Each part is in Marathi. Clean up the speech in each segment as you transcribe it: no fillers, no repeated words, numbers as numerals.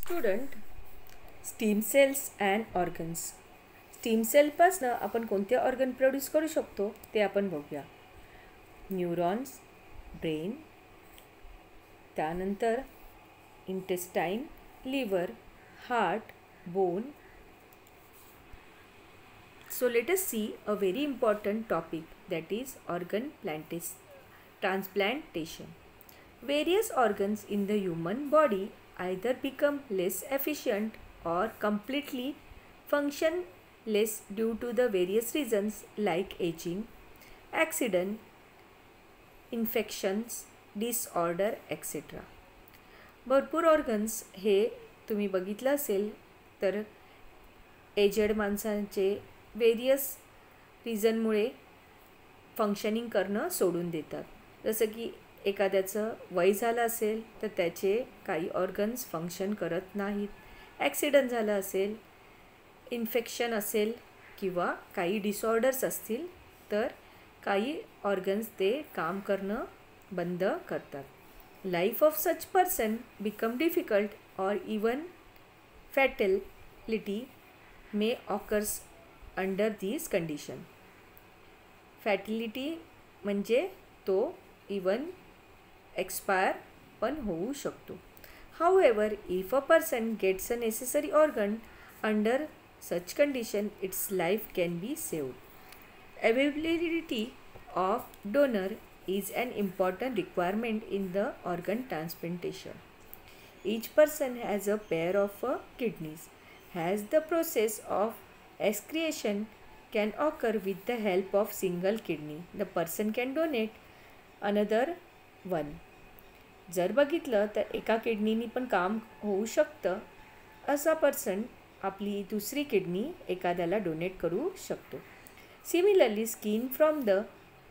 Student, stem cells and organs. Stem सेलपासनं आपण कोणते ऑर्गन प्रोड्यूस करू शकतो ते आपण बघूया. न्यूरॉन्स, ब्रेन, त्यानंतर intestine, liver, heart, bone. So let us see a very important topic, that is organ transplantation. Various organs in the human body either become less efficient or completely functionless due to the various reasons like aging, accident, infections, disorder, etc. भरपूर ऑर्गन्स हे तुम्ही बघितलं असेल तर एजेड माणसांचे वेरियस रिझनमुळे फंक्शनिंग करणं सोडून देतात. जसं की एखाद्याचं वय झालं असेल तर त्याचे काही ऑर्गन्स फंक्शन करत नाहीत, ॲक्सिडंट झालं असेल, इन्फेक्शन असेल किंवा काही डिसऑर्डर्स असतील तर काही ऑर्गन्स ते काम करणं बंद करतात. Life of such person become difficult और even fatality may occurs under these condition. Fatality म्हणजे तो इवन एक्सपायर पण होऊ शकतो. However, if a person gets a necessary organ under such condition, its life can be saved. Availability of donor is an important requirement in the organ transplantation. Each person has a pair of kidneys. As the process of excretion can occur with the help of single kidney, the person can donate another one. जर बघितलं तर एका किडनीनी पण काम होऊ शकतं. असा पर्सन आपली दुसरी किडनी एखाद्याला डोनेट करू शकतो. Similarly, skin from the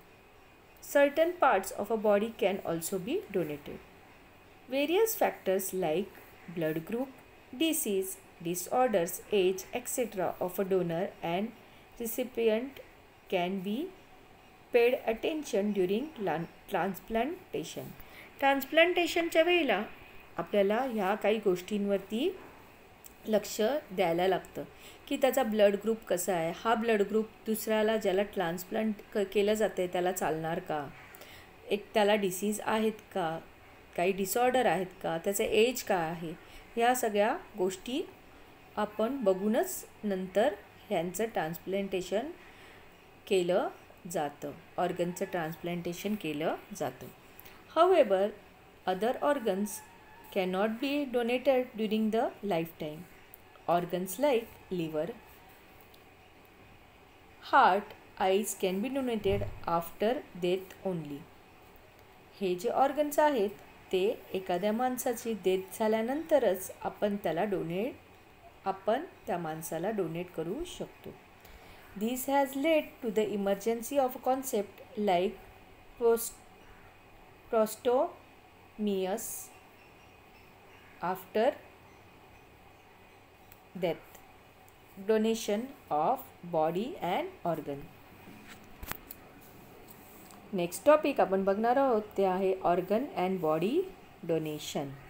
certain parts of a body can also be donated. Various factors like blood group, disease, disorders, age, etc. of a donor and recipient can be paid attention during transplantation. ट्रान्सप्लांटेशनच्या वेळेला आपल्याला ह्या काही गोष्टींवरती लक्ष द्यायला लागतं की त्याचा ब्लड ग्रुप कसा आहे, हा ब्लड ग्रुप दुसऱ्याला ज्याला ट्रान्सप्लांट केलं जातं आहे त्याला चालणार का, एक त्याला डिसीज आहेत का, काही डिसऑर्डर आहेत का, त्याचं एज काय आहे, ह्या सगळ्या गोष्टी आपण बघूनच नंतर ह्यांचं ट्रान्सप्लांटेशन केलं जातं, ऑर्गनचं ट्रान्सप्लांटेशन केलं जातं. However, other organs cannot be donated during the lifetime. Organs like liver, heart, eyes can be donated after death only. हे जे ऑर्गन्स आहेत ते एखाद्या माणसाची डेथ झाल्यानंतरच आपण त्या माणसाला डोनेट करू शकतो. This has led to the emergency of a concept like posthumous after death donation of body and organ. Next topic आपण बघणार आहोत ते आहे ऑर्गन अँड बॉडी डोनेशन.